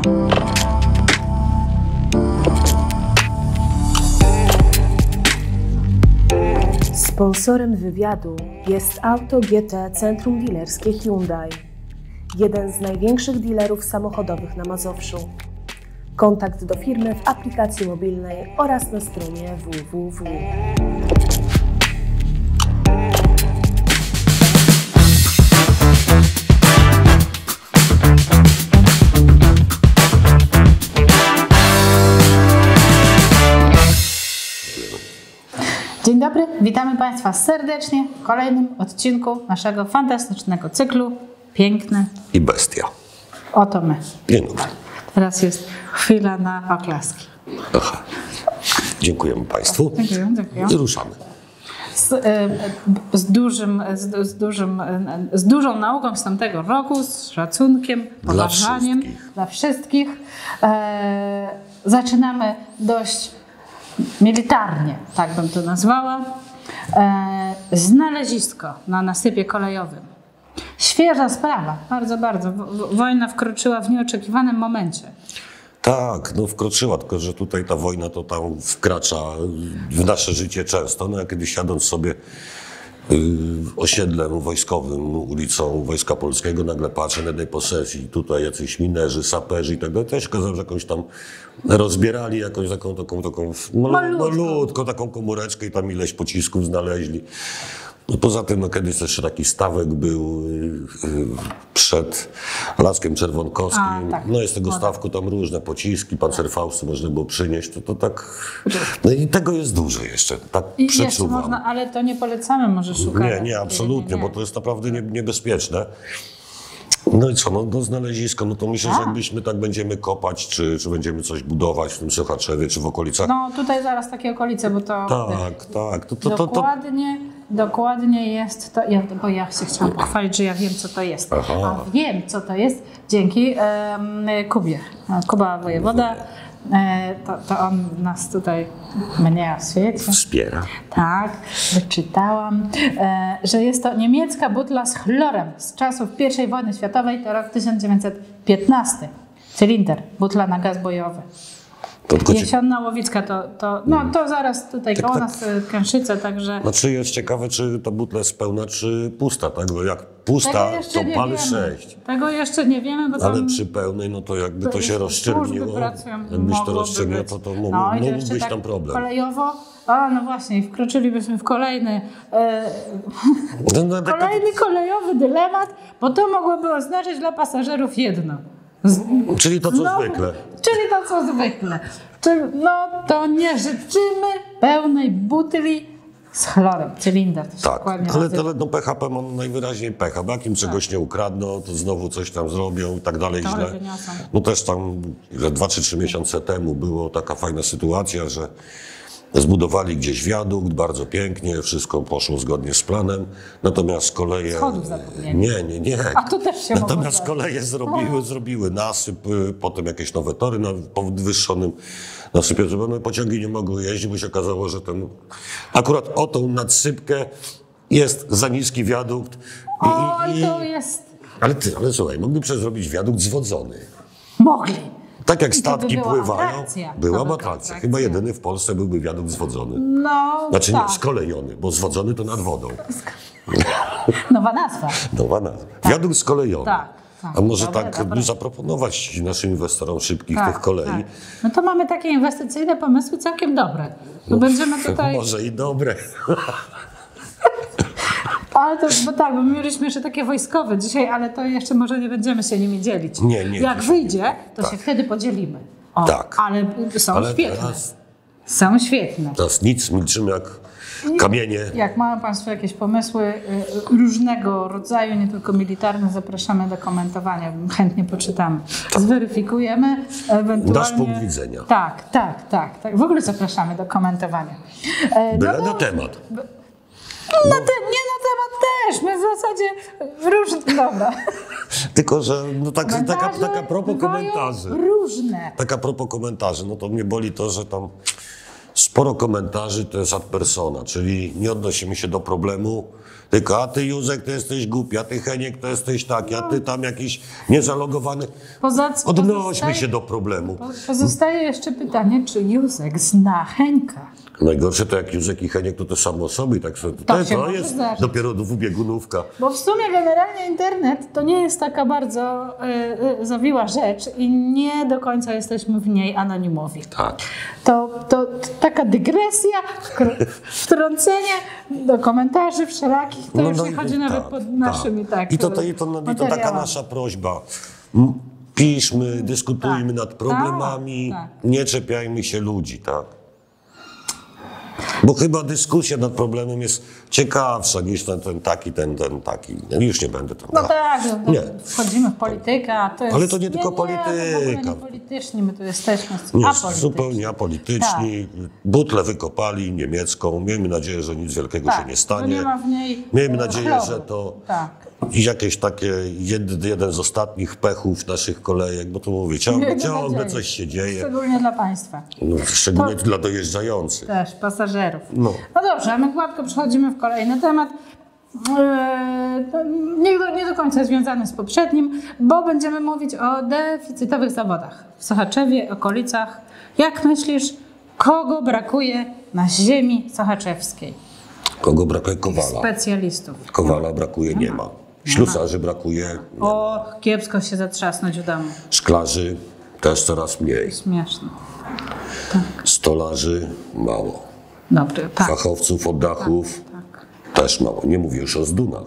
Sponsorem wywiadu jest Auto GT Centrum Dealerskie Hyundai, jeden z największych dealerów samochodowych na Mazowszu. Kontakt do firmy w aplikacji mobilnej oraz na stronie www. Dzień dobry, witamy Państwa serdecznie w kolejnym odcinku naszego fantastycznego cyklu Piękne i Bestia. Oto my. Dzień dobry. Teraz jest chwila na oklaski. Aha. Dziękujemy Państwu. Dziękuję. I ruszamy. Z dużą nauką z tamtego roku, z szacunkiem, poważaniem dla wszystkich. Zaczynamy dość militarnie, tak bym to nazwała. Znalezisko na nasypie kolejowym. Świeża sprawa, bardzo, bardzo. Wojna wkroczyła w nieoczekiwanym momencie. Tak, no wkroczyła, tylko że tutaj ta wojna to tam wkracza w nasze życie często. No ja kiedyś jadąc sobie osiedlem wojskowym, ulicą Wojska Polskiego, nagle patrzę na jednej posesji, tutaj jacyś minerzy, saperzy i tak dalej. Też okazało, że jakąś tam rozbierali jakąś taką malutką taką komóreczkę i tam ileś pocisków znaleźli. No poza tym, no kiedyś jeszcze taki stawek był przed Laskiem Czerwonkowskim. Tak. No i z tego stawku tam różne pociski, pancerfausty można było przynieść. To tak. No i tego jest dużo jeszcze. Tak i przeczuwam. Jeszcze można, ale to nie polecamy może szukać. Nie, absolutnie, nie. Bo to jest naprawdę niebezpieczne. No i co, no znalezisko, no to myślę, że jakbyśmy tak będziemy kopać, czy będziemy coś budować w tym Sochaczewie, czy w okolicach. No tutaj zaraz takie okolice, bo to... Tak. Dokładnie jest to, bo ja się chciałam pochwalić, że ja wiem, co to jest. Aha. A wiem, co to jest dzięki Kubie. Kuba wojewoda, to on nas tutaj, mnie w świecie. Wspiera. Tak, wyczytałam, że jest to niemiecka butla z chlorem z czasów I wojny światowej, to rok 1915. Cylinder, butla na gaz bojowy. Jesionna Łowicka to zaraz tutaj koło nas Kęszyce, także... Znaczy jest ciekawe, czy ta butla jest pełna, czy pusta, tak? Bo jak pusta, to pali 6. Tego jeszcze nie wiemy, bo tam... Ale przy pełnej, no to jakby to się rozszczelniło, jakbyś to rozszczelniło, to mógł być tam problem. Kolejowo, no właśnie, i wkroczylibyśmy w kolejny kolejowy dylemat, bo to mogłoby oznaczać dla pasażerów jedno. Czyli to, co zwykle. Czyli to, co zwykle. No to nie życzymy pełnej butli z chlorem, cylinder. Tak, ale no PHP ma najwyraźniej pecha, bo jak im czegoś nie ukradną, to znowu coś tam zrobią i tak dalej źle. No też tam 2 czy 3 miesiące temu była taka fajna sytuacja, że zbudowali gdzieś wiadukt, bardzo pięknie, wszystko poszło zgodnie z planem, natomiast koleje... Schodów zapomnieli. Nie. A to też się natomiast koleje zrobiły nasyp, potem jakieś nowe tory na podwyższonym nasypie, żeby pociągi nie mogły jeździć, bo się okazało, że akurat o tą nadsypkę jest za niski wiadukt. To jest... Ale słuchaj, mogli zrobić wiadukt zwodzony. Mogli. Tak jak statki pływają, atrakcja. była atrakcja. Chyba jedyny w Polsce byłby wiadukt zwodzony. No, znaczy nie, skolejony, bo zwodzony to nad wodą. Nowa nazwa. Tak. Wiadukt skolejony. Tak. A może dobre. Zaproponować naszym inwestorom szybkich tych kolei? Tak. No to mamy takie inwestycyjne pomysły całkiem dobre. No będziemy tutaj... Może i dobre. Ale to, bo my mieliśmy jeszcze takie wojskowe dzisiaj, ale to jeszcze może nie będziemy się nimi dzielić. Nie. Jak wyjdzie, to się wtedy podzielimy. Ale są świetne. Są świetne. Teraz nic, milczymy jak kamienie. Jak mają Państwo jakieś pomysły różnego rodzaju, nie tylko militarne, zapraszamy do komentowania. Chętnie poczytamy. Zweryfikujemy. Ewentualnie... Nasz punkt widzenia. Tak. W ogóle zapraszamy do komentowania. Byle na temat. Nie na temat też, my w zasadzie różne, dobra. Tylko, że taka propos komentarzy. Różne. Taka propos komentarzy, no to mnie boli to, że tam sporo komentarzy to jest ad persona, czyli nie odnosimy się do problemu, tylko a ty Józek to jesteś głupi, a ty Heniek to jesteś taki, a ty tam jakiś niezalogowany. Odnośmy się do problemu. Pozostaje jeszcze pytanie, czy Józek zna Henka? Najgorsze to jak Józek i Heniek to samo osoby, tak to jest dopiero dwubiegunówka. Bo w sumie generalnie internet to nie jest taka bardzo zawiła rzecz i nie do końca jesteśmy w niej anonimowi. Tak. To taka dygresja, wtrącenie do komentarzy wszelakich, to już nie chodzi nawet pod naszymi I to taka nasza prośba. Piszmy, dyskutujmy nad problemami, nie czepiajmy się ludzi, tak? Bo chyba dyskusja nad problemem jest ciekawsza niż ten taki. Już nie będę tam. No tak, wchodzimy w politykę, a to jest... Ale to nie tylko polityka. Nie polityczni, my tu jesteśmy zupełnie apolityczni. Butlę wykopali niemiecką. Miejmy nadzieję, że nic wielkiego się nie stanie. Nie ma w niej Miejmy nadzieję, że to jakieś takie jeden z ostatnich pechów naszych kolejek, bo to mówię, ciągle coś się dzieje. Szczególnie dla państwa. Szczególnie dla dojeżdżających. Też, pasażerów. No dobrze, a my gładko przechodzimy w kolejny temat. Nie do końca związany z poprzednim, bo będziemy mówić o deficytowych zawodach w Sochaczewie, okolicach. Jak myślisz, kogo brakuje na ziemi sochaczewskiej? Kogo brakuje? Kowala. Specjalistów. Kowala brakuje, nie ma. Ślusarzy brakuje. Kiepsko się zatrzasnąć w domu. Szklarzy też coraz mniej. Śmieszne. Stolarzy mało. Dobry, Fachowców od dachów też mało. Nie mówię już o zdunach.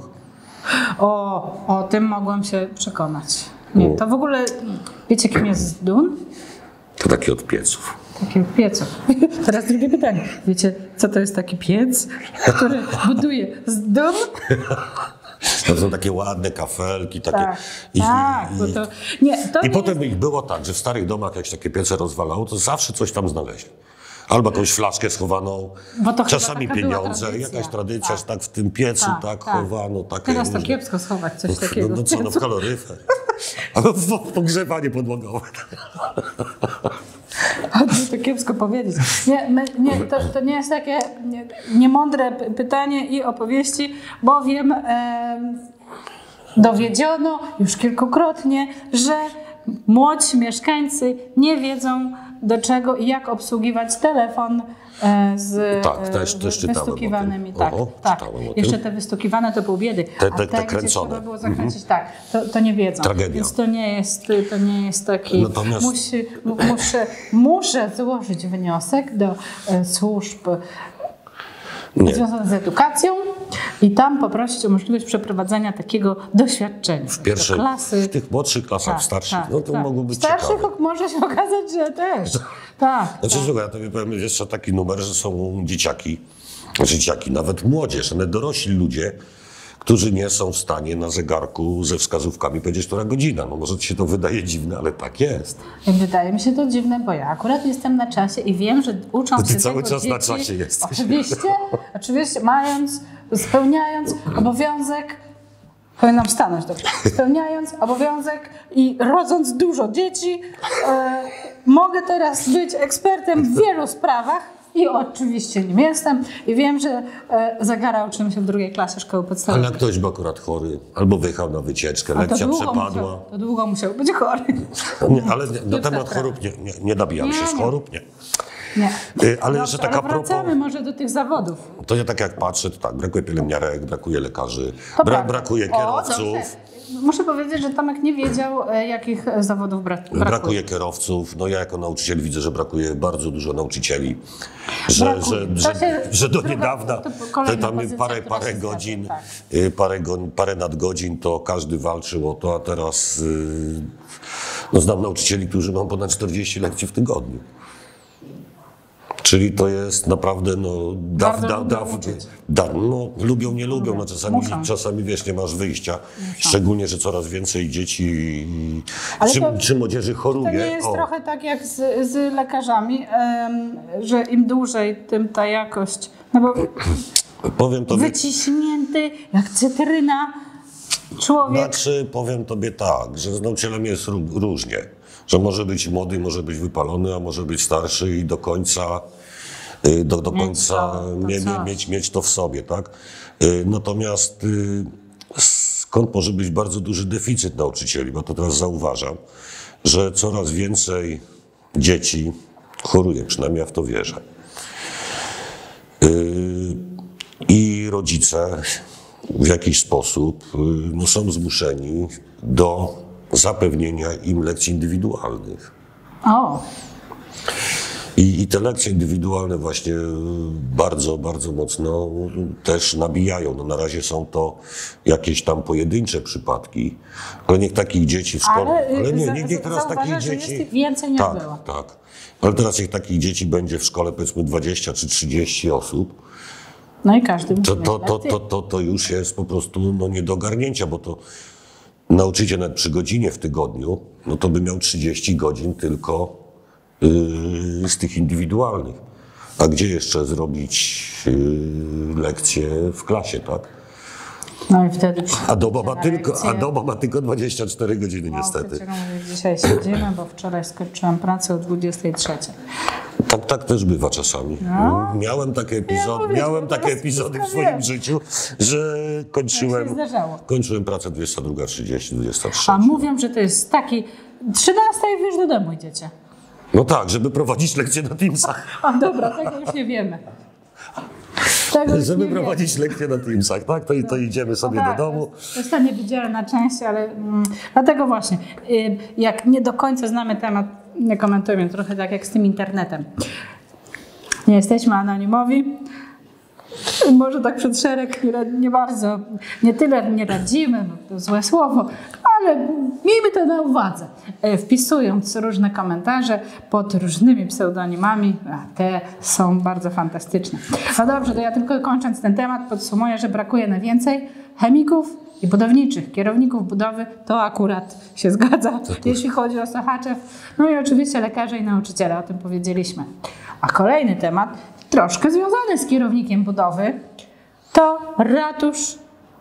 O tym mogłam się przekonać. Nie, to w ogóle, wiecie kim jest zdun? To taki od pieców. Taki od pieców. Teraz drugie pytanie. Wiecie, co to jest taki piec, który buduje zdun? To są takie ładne kafelki, takie. I potem ich było tak, że w starych domach, jak się takie piece rozwalało, to zawsze coś tam znaleźli. Albo jakąś flaszkę schowaną, czasami pieniądze, jakaś tradycja, że tak w tym piecu chowano. Teraz to kiepsko schować coś takiego. No co, w kaloryfer. Albo w pogrzewanie podłogowe. To kiepsko powiedzieć. To nie jest takie niemądre pytanie i opowieści, bowiem dowiedziono już kilkukrotnie, że młodzi mieszkańcy nie wiedzą, do czego i jak obsługiwać telefon z wystukiwanymi. Jeszcze te wystukiwane to pół biedy. Te kręcone. Trzeba było zakręcić, to nie wiedzą. Tragedia. Więc to nie jest taki... Natomiast... Muszę złożyć wniosek do służb związanych z edukacją i tam poprosić o możliwość przeprowadzenia takiego doświadczenia. W tych młodszych klasach, w starszych, to mogło być ciekawe. W starszych ciekawe. może się okazać, że też. Słuchaj, ja tobie powiem jeszcze taki numer, że są dzieciaki, nawet młodzież, nawet dorośli ludzie, którzy nie są w stanie na zegarku ze wskazówkami powiedzieć, która godzina. No może ci się to wydaje dziwne, ale tak jest. Wydaje mi się to dziwne, bo ja akurat jestem na czasie i wiem, że ucząc się cały czas dzieci, na czasie jesteś. Oczywiście, spełniając obowiązek, powinnam stanąć, dobrze, spełniając obowiązek i rodząc dużo dzieci, mogę teraz być ekspertem w wielu sprawach. I oczywiście nim jestem i wiem, że Zagara uczymy się w drugiej klasie szkoły podstawowej. Ale ktoś był akurat chory, albo wyjechał na wycieczkę, lekcja przepadła. To długo musiał być chory. Ale na temat chorób nie nabijam się z chorób, nie. Ale jeszcze taka wracamy może do tych zawodów. To ja tak jak patrzę, to tak, brakuje pielęgniarek, brakuje lekarzy, brakuje kierowców. Muszę powiedzieć, że Tomek nie wiedział, jakich zawodów brakuje. Brakuje kierowców. No ja jako nauczyciel widzę, że brakuje bardzo dużo nauczycieli. Że do niedawna tam parę godzin, parę nadgodzin, to każdy walczył o to, a teraz znam nauczycieli, którzy mają ponad 40 lekcji w tygodniu. Czyli to jest naprawdę, lubią, nie lubią, czasami wiesz, nie masz wyjścia. Szczególnie, że coraz więcej dzieci czy młodzieży choruje. To nie jest trochę tak jak z lekarzami, że im dłużej, tym ta jakość, bo powiem tobie, wyciśnięty jak cytryna człowiek. Powiem tobie tak, że z nauczycielem jest różnie. Że może być młody, może być wypalony, a może być starszy i do końca do końca mieć to w sobie, tak? Natomiast skąd może być bardzo duży deficyt nauczycieli, bo to teraz zauważam, że coraz więcej dzieci choruje, przynajmniej ja w to wierzę. I rodzice w jakiś sposób są zmuszeni do zapewnienia im lekcji indywidualnych. O. I te lekcje indywidualne właśnie bardzo, bardzo mocno też nabijają. No na razie są to jakieś tam pojedyncze przypadki, ale niech takich dzieci w szkole... Ale niech teraz takich dzieci... jest więcej niż było. Tak. Ale teraz niech takich dzieci będzie w szkole powiedzmy 20 czy 30 osób. No i każdy musi to już jest po prostu nie do ogarnięcia, bo to nauczyciel nawet przy godzinie w tygodniu, no to by miał 30 godzin tylko z tych indywidualnych. A gdzie jeszcze zrobić lekcje w klasie, tak? No i wtedy a doba ma tylko 24 godziny niestety. Dzisiaj siedzimy, bo wczoraj skończyłam pracę o 23. Tak też bywa czasami. No. Miałem takie epizody w swoim życiu, że kończyłem pracę 22:30, 23. A mówią, że to jest taki 13 i wy już do domu idziecie. No tak, żeby prowadzić lekcje na Teamsach. A dobra, tego już nie wiemy. Żeby prowadzić lekcje na Teamsach, tak? To idziemy sobie do domu. To jest ta niewidzialna część, ale dlatego właśnie, jak nie do końca znamy temat, nie komentujemy, trochę tak jak z tym internetem. Nie jesteśmy anonimowi. Może tak przed szereg nie bardzo, nie tyle nie radzimy, bo to złe słowo, ale miejmy to na uwadze. Wpisując różne komentarze pod różnymi pseudonimami, a te są bardzo fantastyczne. No dobrze, to ja tylko kończąc ten temat podsumuję, że brakuje najwięcej chemików i budowniczych, kierowników budowy, to akurat się zgadza, jeśli chodzi o Sochaczew. No i oczywiście lekarze i nauczyciele, o tym powiedzieliśmy. A kolejny temat, troszkę związany z kierownikiem budowy, to ratusz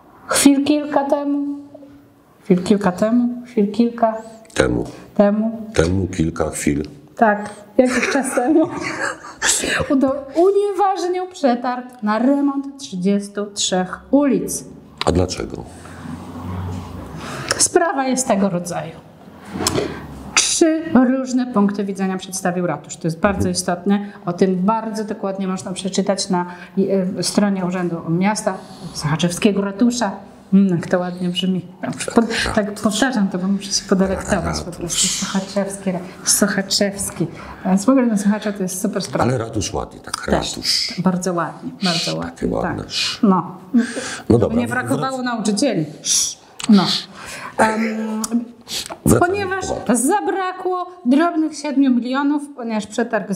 kilka chwil. Tak, jakiś czas temu unieważnił przetarg na remont 33 ulic. A dlaczego? Sprawa jest tego rodzaju. 3 różne punkty widzenia przedstawił ratusz. To jest bardzo istotne. O tym bardzo dokładnie można przeczytać na stronie Urzędu Miasta Sochaczewskiego ratusza. Jak to ładnie brzmi. Tak powtarzam to, bo muszę się podelektować po prostu. Sochaczewski. Więc w ogóle na Sochacza to jest super sprawa. Ale ratusz ładnie, tak, ratusz. Tak, bardzo ładnie, bardzo ładnie. Takie ładne. Tak. No dobra. Nie brakowało nauczycieli. No. Ponieważ zabrakło drobnych 7 milionów, ponieważ przetarg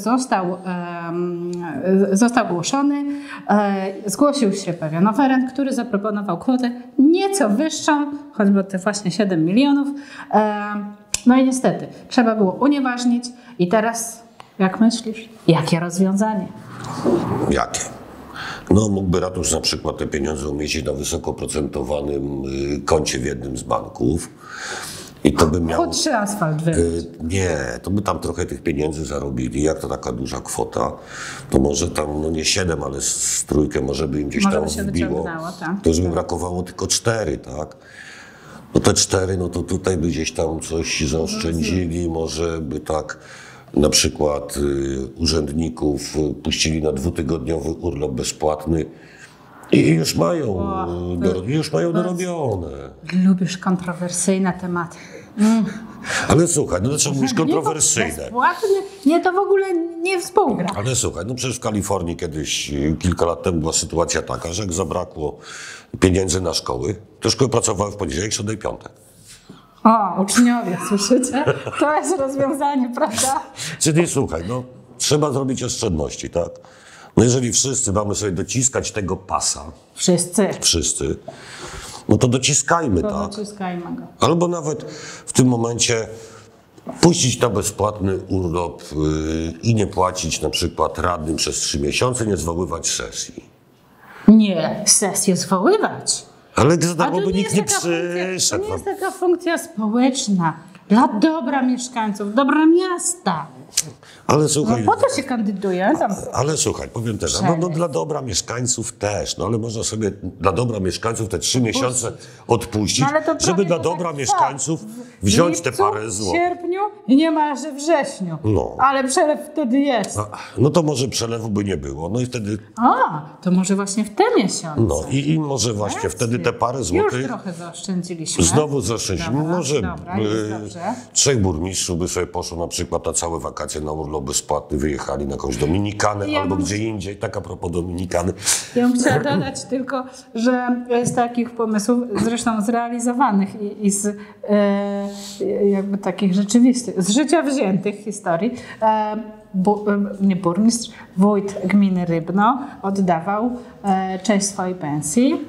został ogłoszony, zgłosił się pewien oferent, który zaproponował kwotę nieco wyższą, choćby te właśnie 7 milionów. No i niestety, trzeba było unieważnić i teraz, jak myślisz, jakie rozwiązanie? Jakie? No mógłby ratusz na przykład te pieniądze umieścić na wysoko procentowanym koncie w jednym z banków. I to by miało... Chudszy asfalt nie, to by tam trochę tych pieniędzy zarobili. Jak to taka duża kwota, to może tam, nie 7, ale z trójkę może by im gdzieś tam wbiło. Tak. To już by brakowało tylko 4, tak? No te 4, no to tutaj by gdzieś tam coś zaoszczędzili, może by tak na przykład urzędników puścili na 2-tygodniowy urlop bezpłatny. I już mają dorobione. Lubisz kontrowersyjne tematy. Ale słuchaj, no dlaczego mówisz kontrowersyjne? Nie, to w ogóle nie współgra. Ale słuchaj, no przecież w Kalifornii kiedyś, kilka lat temu była sytuacja taka, że jak zabrakło pieniędzy na szkoły, to szkoły pracowały w poniedziałek, środę i piątek. O, uczniowie, słyszycie? To jest rozwiązanie, prawda? Czyli słuchaj, no trzeba zrobić oszczędności, tak? No jeżeli wszyscy mamy sobie dociskać tego pasa. Wszyscy. No to dociskajmy, tak? Dociskajmy go. Albo nawet w tym momencie puścić na bezpłatny urlop i nie płacić na przykład radnym przez 3 miesiące, nie zwoływać sesji. Nie, sesję zwoływać. Ale za darmo by nikt nie przyszedł. To nie jest taka funkcja społeczna. Dla dobra mieszkańców, dobra miasta. Ale słuchaj... No po to się kandyduje. Tam. Ale słuchaj, powiem też, no dla dobra mieszkańców też, no ale można sobie dla dobra mieszkańców te 3 miesiące odpuścić, No, żeby dla dobra mieszkańców wziąć te parę W złotych. sierpniu i nie ma, że wrześniu. No. Ale przelew wtedy jest. No to może przelewu by nie było, no i wtedy... To może właśnie w te miesiące. No i może właśnie wtedy te parę Już złotych trochę zaoszczędziliśmy. znowu zaoszczędzimy. Dobra, Może dobra, jest dobrze. 3 burmistrzów by sobie poszło na przykład na całe wakacje na urlop bezpłatny, wyjechali na jakąś Dominikanę Ja albo bym- gdzie indziej. Tak a propos Dominikany. Ja bym chciała dodać tylko, że z takich pomysłów, zresztą zrealizowanych i z jakby takich rzeczywistych, z życia wziętych historii, nie burmistrz, wójt gminy Rybno oddawał część swojej pensji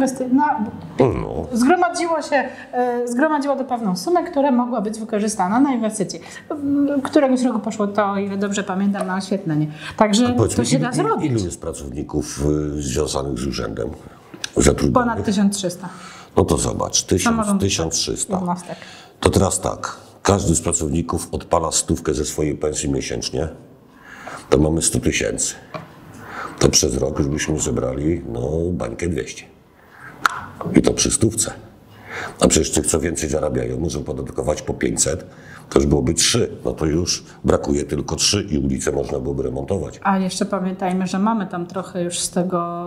zgromadziło to pewną sumę, która mogła być wykorzystana na inwestycje. Któregoś roku poszło to, ile dobrze pamiętam, na oświetlenie. Także to się da zrobić. Ilu jest pracowników związanych z urzędem zatrudnionych? Ponad 1300. No to zobacz, Samorząd 1300. jednostek. To teraz tak, każdy z pracowników odpala 100 ze swojej pensji miesięcznie, to mamy 100 000. To przez rok już byśmy zebrali, bańkę 200. I to przy 100. A przecież tych, co więcej zarabiają, muszą podatkować po 500, to już byłoby 3. No to już brakuje tylko 3 i ulicę można byłoby remontować. A jeszcze pamiętajmy, że mamy tam trochę już z tego,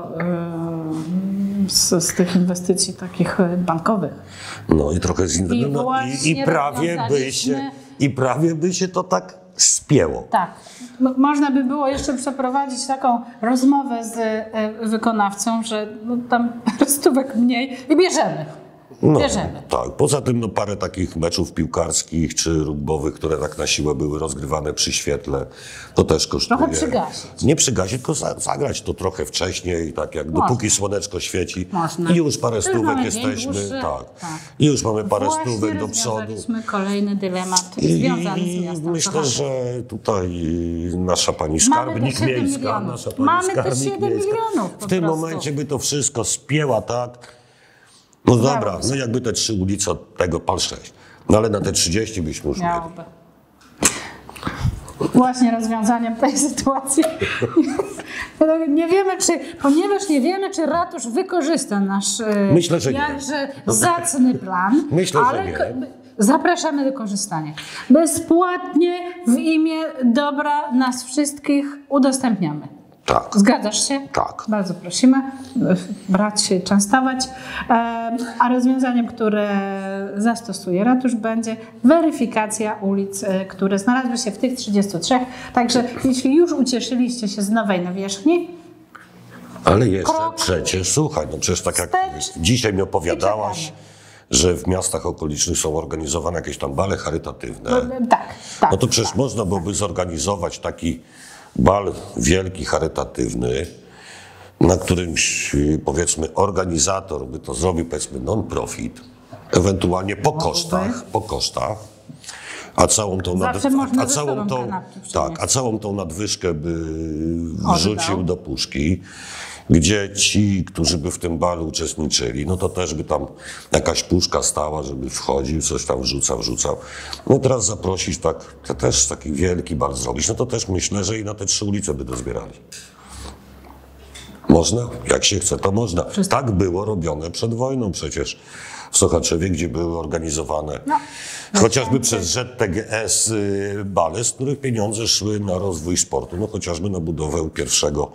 z tych inwestycji takich bankowych. No i trochę z I właśnie I prawie by się to tak spięło. Tak. Można by było jeszcze przeprowadzić taką rozmowę z wykonawcą, że tam stówek mniej i bierzemy. Bierzemy. Tak. Poza tym parę takich meczów piłkarskich czy rugbowych, które tak na siłę były rozgrywane przy świetle, to też kosztuje. Trochę przygasić. Nie przygasić, tylko zagrać to trochę wcześniej, tak jak dopóki słoneczko świeci. Można. I już parę Już stówek mamy jesteśmy. dzień dłuższy. Tak. I już mamy parę Właśnie stówek do przodu. rozwiązaliśmy kolejny dylemat I związany z miastem. myślę, że tutaj nasza pani Mamy skarbnik te 7 miejska, milionów. nasza pani Mamy te skarbnik 7 miejska, milionów po w tym prostu. momencie by to wszystko spięła, tak? No dobra, jakby te 3 ulice od tego pal 6. No ale na te 30 byśmy już mieli. Miałoby. Właśnie rozwiązaniem tej sytuacji. Nie wiemy, ponieważ nie wiemy, czy ratusz wykorzysta nasz Myślę, że nie. jakże zacny plan. Myślę, że ale nie. Zapraszamy do korzystania. Bezpłatnie w imię dobra nas wszystkich udostępniamy. Tak. Zgadzasz się? Tak. Bardzo prosimy brać się, częstować. A rozwiązaniem, które zastosuje ratusz, będzie weryfikacja ulic, które znalazły się w tych 33. Także jeśli już ucieszyliście się z nowej nawierzchni, Ale jeszcze przecież, słuchaj, przecież tak jak wstecz dzisiaj mi opowiadałaś, że w miastach okolicznych są organizowane jakieś tam bale charytatywne. tak. No to przecież można byłoby zorganizować taki bal wielki, charytatywny, na którymś, powiedzmy, organizator by to zrobił, powiedzmy, non-profit, ewentualnie po kosztach, a całą tą, a całą tą nadwyżkę by wrzucił do puszki, gdzie ci, którzy by w tym balu uczestniczyli, no to też by tam jakaś puszka stała, żeby wchodził, coś tam wrzucał. No teraz zaprosić to też taki wielki bal zrobić, no to też myślę, że i na te 3 ulice by dozbierali. Można? Jak się chce, to można. Tak było robione przed wojną przecież. W Sochaczewie, gdzie były organizowane chociażby przez ZTGS bale, z których pieniądze szły na rozwój sportu, no chociażby na budowę pierwszego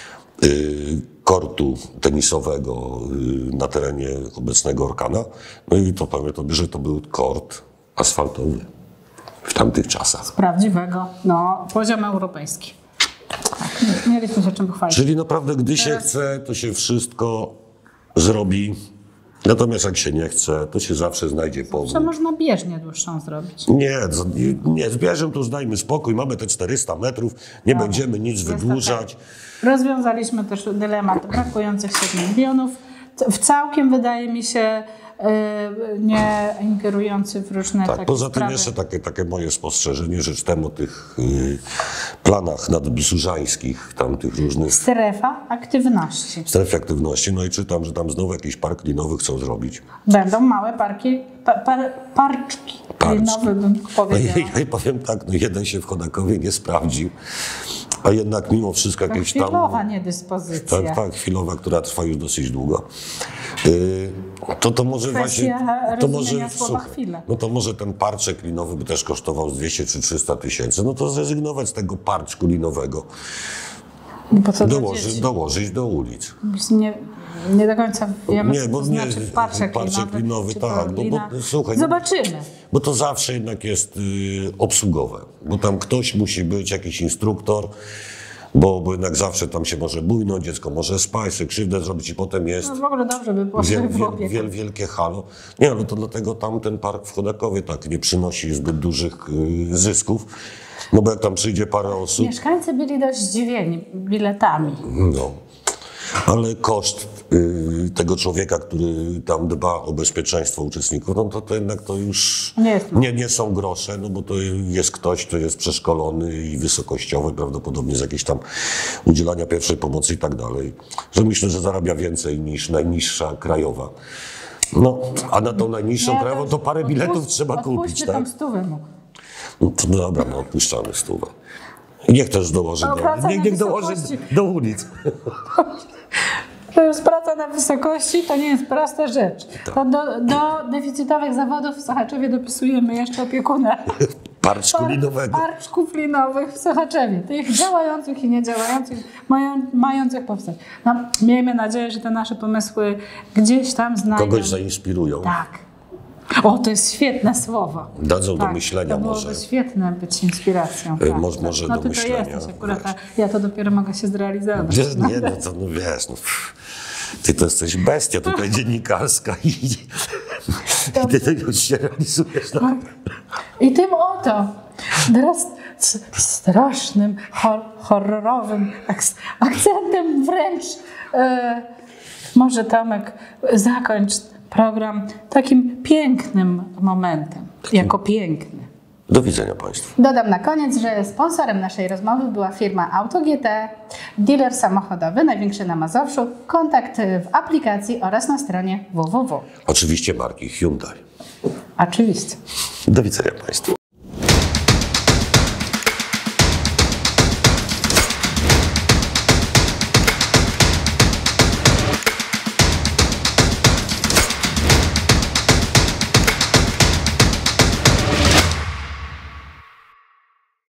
kortu tenisowego na terenie obecnego Orkana. No i to pamiętam, że to był kort asfaltowy w tamtych czasach. z prawdziwego, poziom europejski. Tak, mieliśmy się czym pochwalić. Czyli naprawdę, gdy się chce, to się wszystko zrobi. Natomiast jak się nie chce, to się zawsze znajdzie powód. Że można bieżnię dłuższą zrobić. Nie, z bieżem to już dajmy spokój, mamy te 400 metrów, nie będziemy nic wydłużać. Rozwiązaliśmy też dylemat brakujących 7 milionów. W całkiem, wydaje mi się, nie ingerujący w różne takie Poza tym sprawy. jeszcze takie moje spostrzeżenie, że czytam o tych planach nadbrzużańskich, tam tych różnych Strefa aktywności. stref aktywności, no i czytam, że tam znowu jakiś park linowy chcą zrobić. Będą małe parki, klinowy bym powiedziała. Ja powiem tak, no jeden się w Chodakowie nie sprawdził, a jednak mimo wszystko jakieś tam... Chwilowa niedyspozycja. Tak, chwilowa, która trwa już dosyć długo. To może Kwestia właśnie... rozumienia słowa chwilę. No to może ten parczek linowy by też kosztował z 200 czy 300 tysięcy. No to zrezygnować z tego parczku linowego. Bo co Dołożyć do ulic. Nie do końca wiemy, Nie, co bo to znaczy parczek linowy, tak. Bo słuchaj, zobaczymy. Bo to zawsze jednak jest obsługowe. Bo tam ktoś musi być, jakiś instruktor, bo jednak zawsze tam się może bujnąć, dziecko może spaść, sobie krzywdę zrobić i potem jest... No w ogóle dobrze by było wielkie halo. Nie, no to dlatego tam ten park w Chodakowie tak nie przynosi zbyt dużych zysków. No bo jak tam przyjdzie parę osób... Mieszkańcy byli dość zdziwieni biletami. No, ale koszt tego człowieka, który tam dba o bezpieczeństwo uczestników, no to jednak to już nie są grosze, no bo to jest ktoś, kto jest przeszkolony i wysokościowy, prawdopodobnie z jakieś tam udzielania pierwszej pomocy i tak dalej. Że myślę, że zarabia więcej niż najniższa krajowa. No, a na tą najniższą krajową to parę biletów trzeba kupić, tak? Tam 100 mógł. No to dobra, no odpuszczamy 100. Niech też dołoży, niech dołoży do ulic. To jest praca na wysokości, to nie jest prosta rzecz. Tak. To do deficytowych zawodów w Sochaczewie dopisujemy jeszcze opiekuna. Parczku linowego. Parczków linowych w Sochaczewie. Tych działających i niedziałających, mających powstać. No, miejmy nadzieję, że te nasze pomysły gdzieś tam znajdą. Kogoś zainspirują. Tak. O, to jest świetne słowo. Dadzą do myślenia to może. byłoby świetne być inspiracją. Tak. Może no do ty myślenia. To jesteś akurat, ja to dopiero mogę się zrealizować. Nie, no to no wiesz, no, ty to jesteś bestia tutaj dziennikarska i ty już się realizujesz. No. I tym oto strasznym, horrorowym akcentem wręcz może Tomek zakończ program takim pięknym momentem, jako piękny. Do widzenia Państwu. Dodam na koniec, że sponsorem naszej rozmowy była firma AutoGT, dealer samochodowy, największy na Mazowszu. Kontakt w aplikacji oraz na stronie www. Oczywiście marki Hyundai. Oczywiście. Do widzenia Państwu.